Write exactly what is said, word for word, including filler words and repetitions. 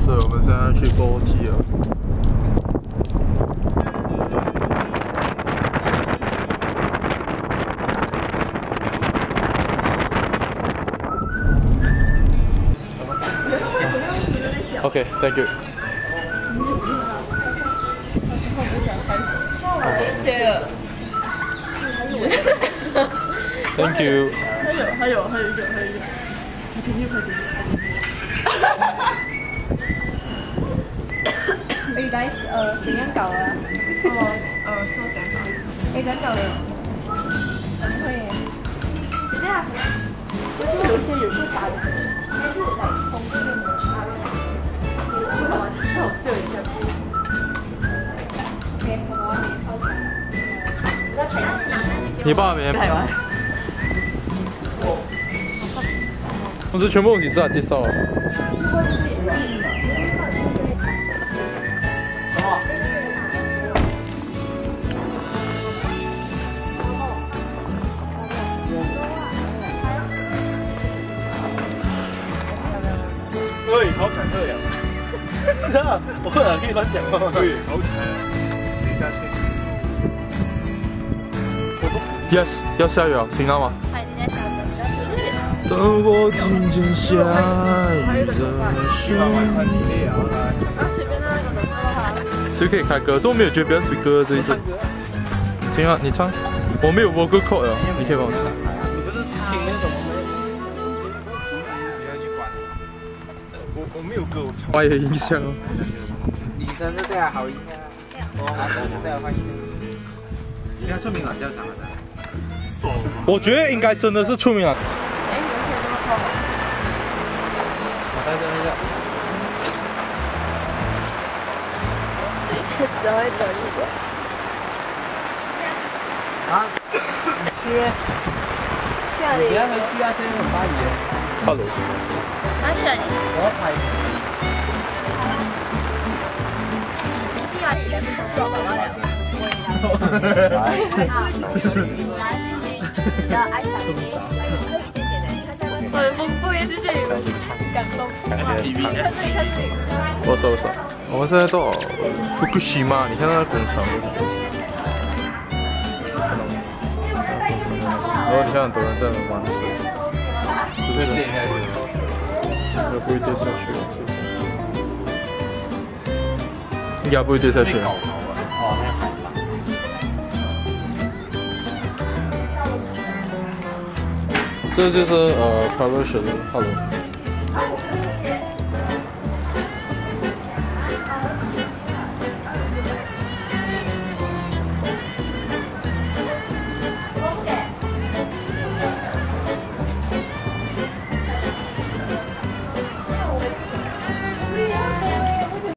所以我们现在去波基了。OK, thank you. 切了。 Thank you. 还有还有还有一个还有一个，快点快点快点。 你guys 呃點樣搞啊？ 哦呃，收點。 你點搞的？很會耶。隨便啊隨便。就是有些有些打的，還是來從這邊的插入。是什麼？那我試了一下。OK，我把麵泡起來。 你爸沒？ 台灣。 我這全部東西是他介紹的。 對，好慘這樣。是啊，我不能可以亂講嗎？對，好慘啊！等一下先。 Yes， 要下雨了，聽到嗎？等我聽見下雨的聲音。誰可以開歌？都沒有覺得比較隨歌這一首。聽啊，你唱。我沒有 vocal cord 哦，你可以幫我唱。 你不是聽那種嗎？你要去管。我我沒有歌，我唱。 壞的音響哦。 女生是對他好印象，男生是對他壞印象。現在出名了，叫啥了？ 我覺得應該真的是出名了。 我在這裡的。 這個時候會等一個。 啊？你去？ 去哪裡？ 不要回去啊！這裡很大雨。 Hello。 哪去哪裡？ 我要拍。 地下裡面是找到了。 這麼雜。 很豐富耶，謝謝你們，感動。 我搜搜，我們現在到福島，你看那個工廠。然後你看很多人在那玩水，不會跌下去，不會跌下去，應該不會跌下去。 哦，那海吧。 這就是呃 private 的 hello。